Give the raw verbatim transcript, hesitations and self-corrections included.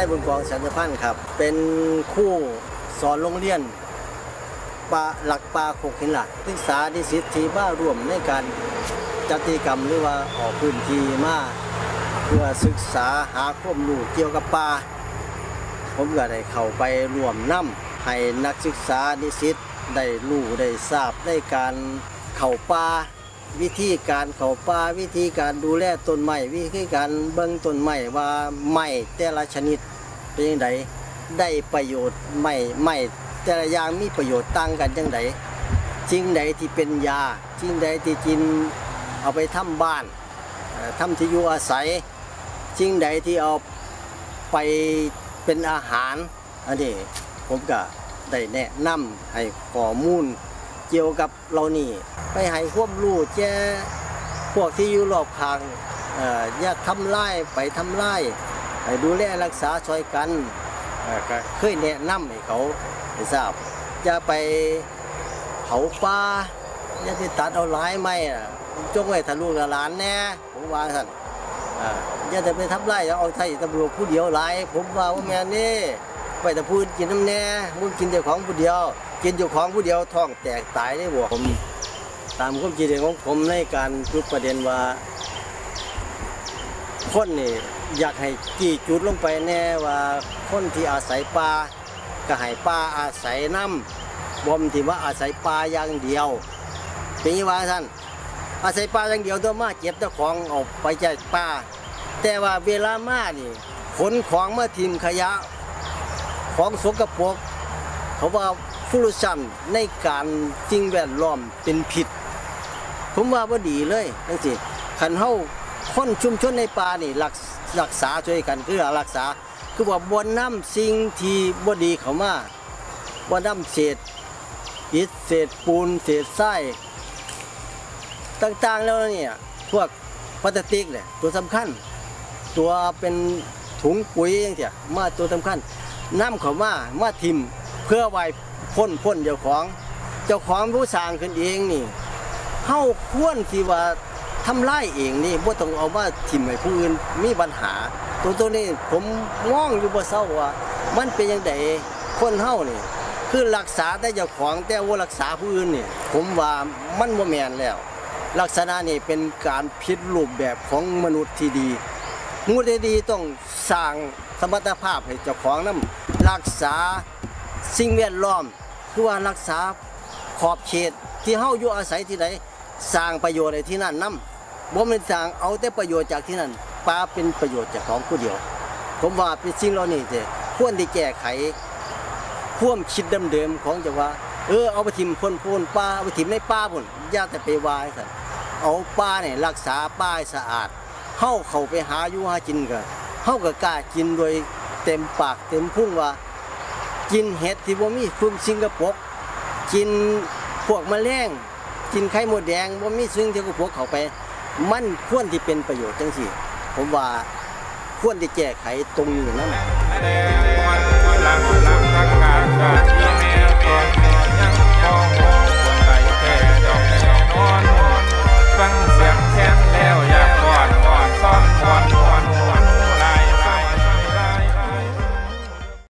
ายบุญกองสันติพันธ์ครับเป็นครูสอนโรงเรียนปาหลักปาโคกหินหลักศึกษาดิสิทธิบ้าร่วมในการจัดกิจกรรมหรือว่าออกพื้นที่มาเพื่อศึกษาหาข้อมูลเกี่ยวกับป่าผมก็ได้เข้าไปร่วมนำให้นักศึกษานิสิตได้รู้ได้ทราบในการเข้าป่าวิธีการเข้าป่าวิธีการดูแลต้นไม้วิธีการเบิ่งต้นไม้ว่าไม้แต่ละชนิดเป็นยังไงได้ประโยชน์ไม้ไม้แต่ละอย่างมีประโยชน์ต่างกันจังไดสิ่งใดที่เป็นยาสิ่งใดที่กินเอาไปทำบ้านทำที่อยู่อาศัยสิ่งใดที่เอาไปเป็นอาหารอันนี้ผมก็ได้แนะนำให้ข้อมูลเกี่ยวกับเรานี่ไปให้ความรู้แก่พวกที่อยู่รอบข้างอย่าทำลายไปทำลายให้ดูแลรักษาช่วยกันก็เคยแนะนำให้เขาให้ทราบอย่าไปเผาป่าอย่าไปตัดเอาหลายไม้จงไว้ทะลุหลานแน่ผมว่าท่านอย่าจะไปทำลายเอาไทยตำรวจผู้เดียวหลายผมว่าว่าแม่นี่ไปแต่พูดกินน้ำแน่มึงกินแต่ของผู้เดียวกินอยู่ของผู้เดียวท้องแตกตายได้บ่ผมตามความคิดเห็นของผมในการจุดประเด็นว่าคนนี่อยากให้จี้จุดลงไปแน่ว่าคนที่อาศัยป่าก็ให้ป่าอาศัยน้ำบ่มที่ว่าอาศัยป่าอย่างเดียวเป็นว่าท่านอาศัยป่าอย่างเดียวตัวมาเก็บเจ้าของออกไปจากป่าแต่ว่าเวลามานี่ขนของมาทิ้งขยะของสกปรกเขาว่าฟูรุชันในการสิ่งแวดล้อมเป็นผิดผมว่าบ่ดีเลยจังซี่คันเฮาคนชุมชนในป่านี่รักรักษาช่วยกันคือรักษาคือว่าบ่นำสิ่งที่บ่ดีเข้ามาบ่นำเศษอิฐเศษปูนเศษทรายต่างๆแล้วเนี่ยพวกพลาสติกเนี่ยตัวสำคัญตัวเป็นถุงปุ๋ยอย่างเงี้ยมาตัวสำคัญน้ำเข้ามามาทิ่มเพื่อไว้พ่นพ่นเจ้าของเจ้าของผู้สร้างขึ้นเองนี่เฮาควรที่ว่าทำลายเองนี่บ่ต้องเอามาทิ่มให้ผู้อื่นมีปัญหาตัวตัวนี้ผมมองอยู่บ่เศร้าว่ามันเป็นจังได๋คนเฮานี่คือรักษาแต่เจ้าของแต่ว่ารักษาผู้อื่นนี่ผมว่ามันบ่แม่นแล้วลักษณะนี้เป็นการผิดรูปแบบของมนุษย์ที่ดีมนุษย์ที่ดีต้องสร้างสมรรถภาพให้เจ้าของนำรักษาสิ่งแวดล้อมคือว่ารักษาขอบเขตที่เฮาอยู่อาศัยที่ไหนสร้างประโยชน์ในที่นั่นนำบ่แม่นสร้างเอาแต่ประโยชน์จากที่นั่นป่าเป็นประโยชน์จากของผู้เดียวผมว่าเป็นสิ่งเหล่านี้ที่ควรที่แก้ไขความคิดเดิมๆของจะว่าเออเอาไปทิ่มพ่นพ่นป่าเอาไปทิ่มในป่าพุ่นอย่าแต่ไปวายซั่นเอาป่าเนี่ยรักษาป่าให้สะอาดเฮาเข้าไปหาอยู่หากินก็เฮาก็กล้ากินโดยเต็มปากเต็มพุงว่ากินเห็ดที่บ่มีฝุ่นสิ่งกระปกกินพวกแมลงกินไข่มดแดงบ่มีสิ่งที่กระปกเข้าไปมันควรที่เป็นประโยชน์จังซี่ผมว่าควรที่แก้ไขตรงนี้นั่นแหละ